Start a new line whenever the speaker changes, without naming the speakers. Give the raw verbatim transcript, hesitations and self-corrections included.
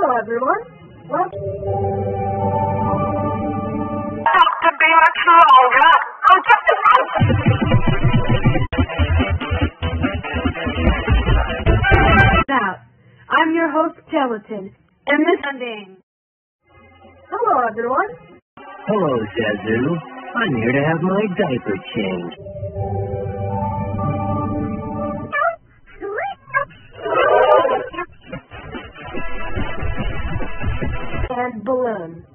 Hello, everyone. Well,
to be much longer. Oh, just a
Now, I'm your host, Gelatin, and this ending. Hello, everyone.
Hello, Zazu. I'm here to have my diaper changed.
And Balloon.